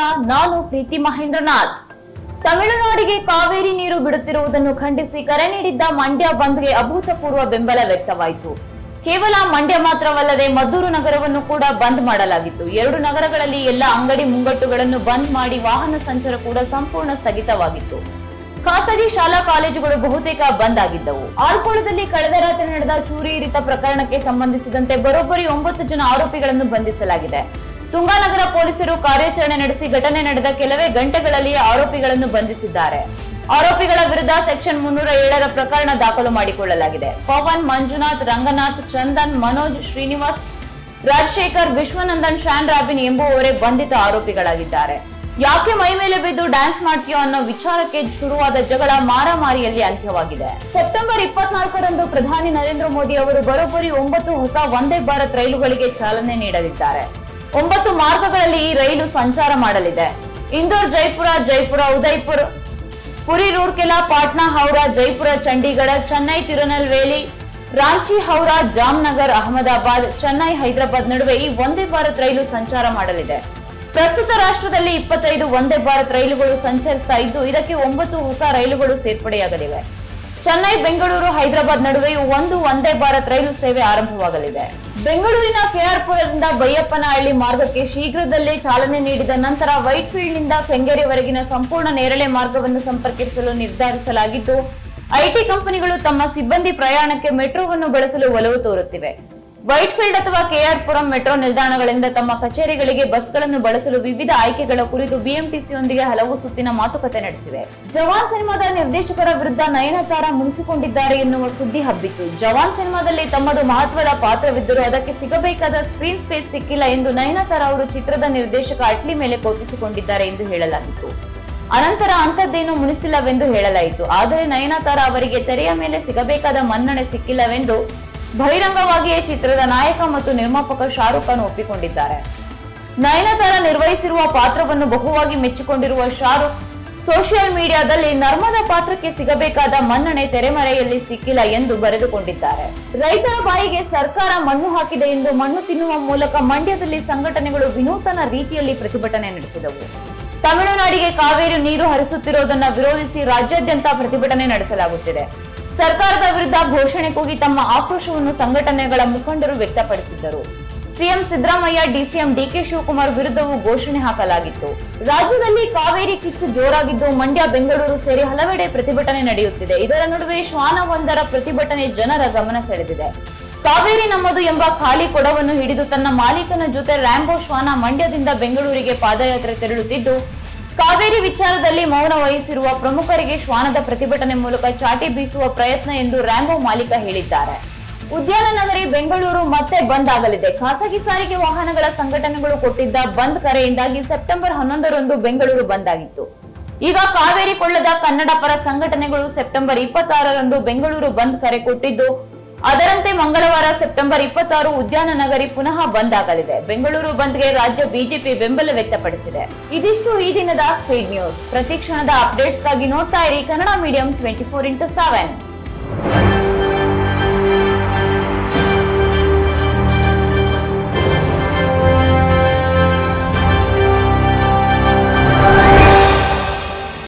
ನಾನು ಪ್ರೀತಿ ಮಹೇಂದ್ರನಾಥ್. ತಮಿಳುನಾಡಿಗೆ ಕಾವೇರಿ ನೀರು ಬಿಡುತ್ತಿರುವುದನ್ನು ಖಂಡಿಸಿ ಕರೆ ನೀಡಿದ್ದ ಮಂಡ್ಯ ಬಂದ್ಗೆ ಅಭೂತಪೂರ್ವ ಬೆಂಬಲ ವ್ಯಕ್ತವಾಯಿತು. ಕೇವಲ ಮಂಡ್ಯ ಮಾತ್ರವಲ್ಲದೆ ಮದ್ದೂರು ನಗರವನ್ನು ಕೂಡ ಬಂದ್ ಮಾಡಲಾಗಿತ್ತು. 2 ನಗರಗಳಲ್ಲಿ ಎಲ್ಲ ಅಂಗಡಿ ಮುಂಗಟ್ಟುಗಳನ್ನು ಬಂದ್ ಮಾಡಿ ವಾಹನ ಸಂಚಾರ ಕೂಡ ಸಂಪೂರ್ಣ ಸ್ಥಗಿತವಾಗಿತ್ತು. ಖಾಸಗಿ ಶಾಲಾ ಕಾಲೇಜುಗಳು ಬಹುತೇಕ ಬಂದ್ ಆಗಿದ್ದವು. ಆಳ್ಕೋಳದಲ್ಲಿ ಕಳೆದ ರಾತ್ರಿ ನಡೆದ ಚೂರಿ ಇರಿತ ಪ್ರಕರಣಕ್ಕೆ ಸಂಬಂಧಿಸಿದಂತೆ ಬರೋಬ್ಬರಿ 9 ಜನ ಆರೋಪಿಗಳನ್ನು ಬಂಧಿಸಲಾಗಿದೆ. ತುಂಗಾನಗರ ಪೊಲೀಸರು ಕಾರ್ಯಾಚರಣೆ ನಡೆಸಿ ಘಟನೆ ನಡೆದ ಕೆಲವೇ ಗಂಟೆಗಳಲ್ಲಿಯೇ ಆರೋಪಿಗಳನ್ನು ಬಂಧಿಸಿದ್ದಾರೆ. ಆರೋಪಿಗಳ ವಿರುದ್ಧ ಸೆಕ್ಷನ್ 307ರ ಪ್ರಕರಣ ದಾಖಲು ಮಾಡಿಕೊಳ್ಳಲಾಗಿದೆ. ಪವನ್, ಮಂಜುನಾಥ್, ರಂಗನಾಥ್, ಚಂದನ್, ಮನೋಜ್, ಶ್ರೀನಿವಾಸ್, ರಾಜಶೇಖರ್, ವಿಶ್ವನಂದನ್, ಶಾನ್ ರಾಬಿನ್ ಎಂಬುವವರೇ ಬಂಧಿತ ಆರೋಪಿಗಳಾಗಿದ್ದಾರೆ. ಯಾಕೆ ಮೈ ಮೇಲೆ ಬಿದ್ದು ಡ್ಯಾನ್ಸ್ ಮಾಡ್ತೀಯೋ ಅನ್ನೋ ವಿಚಾರಕ್ಕೆ ಶುರುವಾದ ಜಗಳ ಮಾರಾಮಾರಿಯಲ್ಲಿ ಅಂತ್ಯವಾಗಿದೆ. ಸೆಪ್ಟೆಂಬರ್ 24ರಂದು ಪ್ರಧಾನಿ ನರೇಂದ್ರ ಮೋದಿ ಅವರು ಬರೋಬ್ಬರಿ 9 ಹೊಸ ವಂದೇ ಭಾರತ್ ರೈಲುಗಳಿಗೆ ಚಾಲನೆ ನೀಡಲಿದ್ದಾರೆ. 9 ಮಾರ್ಗಗಳಲ್ಲಿ ಈ ರೈಲು ಸಂಚಾರ ಮಾಡಲಿದೆ. ಇಂದೋರ್, ಜೈಪುರ, ಜೈಪುರ, ಉದಯ್ಪುರ್, ಪುರಿ, ರೂರ್ಕೆಲಾ, ಪಾಟ್ನಾ, ಹೌರಾ, ಜೈಪುರ, ಚಂಡೀಗಢ, ಚೆನ್ನೈ, ತಿರುನೆಲ್ವೇಲಿ, ರಾಂಚಿ, ಹೌರಾ, ಜಾಮ್ನಗರ್, ಅಹಮದಾಬಾದ್, ಚೆನ್ನೈ, ಹೈದರಾಬಾದ್ ನಡುವೆ ಈ ವಂದೇ ಭಾರತ್ ರೈಲು ಸಂಚಾರ ಮಾಡಲಿದೆ. ಪ್ರಸ್ತುತ ರಾಷ್ಟ್ರದಲ್ಲಿ 25 ವಂದೇ ಭಾರತ್ ರೈಲುಗಳು ಸಂಚರಿಸ್ತಾ ಇದ್ದು, ಇದಕ್ಕೆ 9 ಹೊಸ ರೈಲುಗಳು ಸೇರ್ಪಡೆಯಾಗಲಿವೆ. ಚೆನ್ನೈ, ಬೆಂಗಳೂರು, ಹೈದರಾಬಾದ್ ನಡುವೆಯೂ 1 ವಂದೇ ಭಾರತ್ ರೈಲು ಸೇವೆ ಆರಂಭವಾಗಲಿದೆ. ಬೆಂಗಳೂರಿನ ಕೆಆರ್ಪುರದಿಂದ ಬೈಯಪ್ಪನಹಳ್ಳಿ ಮಾರ್ಗಕ್ಕೆ ಶೀಘ್ರದಲ್ಲೇ ಚಾಲನೆ ನೀಡಿದ ನಂತರ ವೈಟ್ ಫೀಲ್ಡ್ ನಿಂದ ಕೆಂಗೇರಿವರೆಗಿನ ಸಂಪೂರ್ಣ ನೇರಳೆ ಮಾರ್ಗವನ್ನು ಸಂಪರ್ಕಿಸಲು ನಿರ್ಧರಿಸಲಾಗಿದ್ದು, ಐಟಿ ಕಂಪನಿಗಳು ತಮ್ಮ ಸಿಬ್ಬಂದಿ ಪ್ರಯಾಣಕ್ಕೆ ಮೆಟ್ರೋವನ್ನು ಬಳಸಲು ಒಲವು ತೋರುತ್ತಿವೆ. ವೈಟ್ ಫೀಲ್ಡ್ ಅಥವಾ ಕೆಆರ್ಪುರಂ ಮೆಟ್ರೋ ನಿಲ್ದಾಣಗಳಿಂದ ತಮ್ಮ ಕಚೇರಿಗಳಿಗೆ ಬಸ್ಗಳನ್ನು ಬಳಸಲು ವಿವಿಧ ಆಯ್ಕೆಗಳ ಕುರಿತು ಬಿಎಂಟಿಸಿಯೊಂದಿಗೆ ಹಲವು ಸುತ್ತಿನ ಮಾತುಕತೆ ನಡೆಸಿವೆ. ಜವಾನ್ ಸಿನಿಮಾದ ನಿರ್ದೇಶಕರ ವಿರುದ್ಧ ನಯನತಾರಾ ಮುನಿಸಿಕೊಂಡಿದ್ದಾರೆ ಎನ್ನುವ ಸುದ್ದಿ ಹಬ್ಬಿತ್ತು. ಜವಾನ್ ಸಿನಿಮಾದಲ್ಲಿ ತಮ್ಮದು ಮಹತ್ವದ ಪಾತ್ರವಿದ್ದರೂ ಅದಕ್ಕೆ ಸಿಗಬೇಕಾದ ಸ್ಕ್ರೀನ್ ಸ್ಪೇಸ್ ಸಿಕ್ಕಿಲ್ಲ ಎಂದು ನಯನತಾರಾ ಅವರು ಚಿತ್ರದ ನಿರ್ದೇಶಕ ಅಟ್ಲಿ ಮೇಲೆ ಕೋಪಿಸಿಕೊಂಡಿದ್ದಾರೆ ಎಂದು ಹೇಳಲಾಗಿತ್ತು. ಅನಂತರ ಅಂಥದ್ದೇನೂ ಮುನಿಸಿಲ್ಲವೆಂದು ಹೇಳಲಾಯಿತು. ಆದರೆ ನಯನತಾರಾ ಅವರಿಗೆ ತೆರೆಯ ಮೇಲೆ ಸಿಗಬೇಕಾದ ಮನ್ನಣೆ ಸಿಕ್ಕಿಲ್ಲವೆಂದು ಬಹಿರಂಗವಾಗಿಯೇ ಚಿತ್ರದ ನಾಯಕ ಮತ್ತು ನಿರ್ಮಾಪಕ ಶಾರುಖ್ ಖಾನ್ ಒಪ್ಪಿಕೊಂಡಿದ್ದಾರೆ. ನಯನತಾರಾ ನಿರ್ವಹಿಸಿರುವ ಪಾತ್ರವನ್ನು ಬಹುವಾಗಿ ಮೆಚ್ಚಿಕೊಂಡಿರುವ ಶಾರುಖ್ ಸೋಷಿಯಲ್ ಮೀಡಿಯಾದಲ್ಲಿ ನರ್ಮದ ಪಾತ್ರಕ್ಕೆ ಸಿಗಬೇಕಾದ ಮನ್ನಣೆ ತೆರೆಮರೆಯಲ್ಲಿ ಸಿಕ್ಕಿಲ್ಲ ಎಂದು ಬರೆದುಕೊಂಡಿದ್ದಾರೆ. ರೈತರ ಬಾಯಿಗೆ ಸರ್ಕಾರ ಮಣ್ಣು ಹಾಕಿದೆ ಎಂದು ಮಣ್ಣು ತಿನ್ನುವ ಮೂಲಕ ಮಂಡ್ಯದಲ್ಲಿ ಸಂಘಟನೆಗಳು ವಿನೂತನ ರೀತಿಯಲ್ಲಿ ಪ್ರತಿಭಟನೆ ನಡೆಸಿದವು. ತಮಿಳುನಾಡಿಗೆ ಕಾವೇರಿ ನೀರು ಹರಿಸುತ್ತಿರುವುದನ್ನು ವಿರೋಧಿಸಿ ರಾಜ್ಯಾದ್ಯಂತ ಪ್ರತಿಭಟನೆ ನಡೆಸಲಾಗುತ್ತಿದೆ. ಸರ್ಕಾರದ ವಿರುದ್ಧ ಘೋಷಣೆ ಕೂಗಿ ತಮ್ಮ ಆಕ್ರೋಶವನ್ನು ಸಂಘಟನೆಗಳ ಮುಖಂಡರು ವ್ಯಕ್ತಪಡಿಸಿದ್ದರು. ಸಿಎಂ ಸಿದ್ದರಾಮಯ್ಯ, ಡಿಸಿಎಂ ಡಿಕೆ ಶಿವಕುಮಾರ್ ವಿರುದ್ಧವೂ ಘೋಷಣೆ ಹಾಕಲಾಗಿತ್ತು. ರಾಜ್ಯದಲ್ಲಿ ಕಾವೇರಿ ಕಿಚ್ಚು ಜೋರಾಗಿದ್ದು, ಮಂಡ್ಯ, ಬೆಂಗಳೂರು ಸೇರಿ ಹಲವೆಡೆ ಪ್ರತಿಭಟನೆ ನಡೆಯುತ್ತಿದೆ. ಇದರ ನಡುವೆ ಶ್ವಾನವೊಂದರ ಪ್ರತಿಭಟನೆ ಜನರ ಗಮನ ಸೆಳೆದಿದೆ. ಕಾವೇರಿ ನಮ್ಮದು ಎಂಬ ಖಾಲಿ ಕೊಡವನ್ನು ಹಿಡಿದು ತನ್ನ ಮಾಲೀಕನ ಜೊತೆ ರ್ಯಾಂಬೋ ಶ್ವಾನ ಮಂಡ್ಯದಿಂದ ಬೆಂಗಳೂರಿಗೆ ಪಾದಯಾತ್ರೆ ತೆರಳುತ್ತಿದ್ದು, ಕಾವೇರಿ ವಿಚಾರದಲ್ಲಿ ಮೌನ ವಹಿಸಿರುವ ಪ್ರಮುಖರಿಗೆ ಶ್ವಾನದ ಪ್ರತಿಭಟನೆ ಮೂಲಕ ಚಾಟಿ ಬೀಸುವ ಪ್ರಯತ್ನ ಎಂದು ರ್ಯಾಂಬೋ ಮಾಲೀಕ ಹೇಳಿದ್ದಾರೆ. ಉದ್ಯಾನ ನಗರಿ ಬೆಂಗಳೂರು ಮತ್ತೆ ಬಂದ್ ಆಗಲಿದೆ. ಖಾಸಗಿ ಸಾರಿಗೆ ವಾಹನಗಳ ಸಂಘಟನೆಗಳು ಕೊಟ್ಟಿದ್ದ ಬಂದ್ ಕರೆಯಿಂದಾಗಿ ಸೆಪ್ಟೆಂಬರ್ 11ರಂದು ಬೆಂಗಳೂರು ಬಂದ್ ಆಗಿತ್ತು. ಈಗ ಕಾವೇರಿ ಕೊಳ್ಳದ ಕನ್ನಡ ಪರ ಸಂಘಟನೆಗಳು ಸೆಪ್ಟೆಂಬರ್ 26ರಂದು ಬೆಂಗಳೂರು ಬಂದ್ ಕರೆ ಕೊಟ್ಟಿದ್ದು, ಅದರಂತೆ ಮಂಗಳವಾರ ಸೆಪ್ಟೆಂಬರ್ 26 ಉದ್ಯಾನ ನಗರಿ ಪುನಃ ಬಂದ್ ಆಗಲಿದೆ. ಬೆಂಗಳೂರು ಬಂದ್ಗೆ ರಾಜ್ಯ ಬಿಜೆಪಿ ಬೆಂಬಲ ವ್ಯಕ್ತಪಡಿಸಿದೆ. ಇದಿಷ್ಟು ಈ ದಿನದ ಸ್ಪೀಡ್ ನ್ಯೂಸ್. ಪ್ರತಿ ಕ್ಷಣದ ಅಪ್ಡೇಟ್ಸ್ಗಾಗಿ ನೋಡ್ತಾ ಇರಿ ಕನ್ನಡ ಮೀಡಿಯಂ 24x7.